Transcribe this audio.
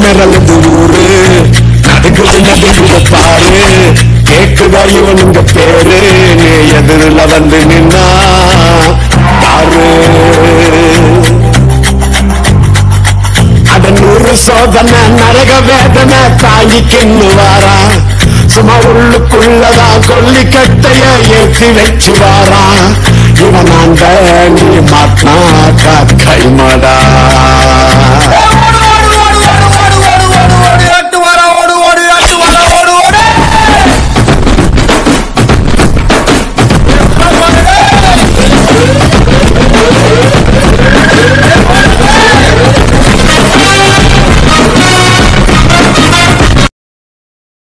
திணறது ஊரு நடுங்குது பாரு கேக்குதா இவனுங்க பேரு நீ எதிரில வந்து நின்னா யாரு அட 100 சோதனை நரக வேதனை தாங்கிக்கின்னு வாரா சும்மா உள்ளுக்குள்ளதான் கொல்லிக்கட்டைய ஏற்றி வச்சு வாரா இவன் ஆண்ட நீ மாட்டினா கைமாடா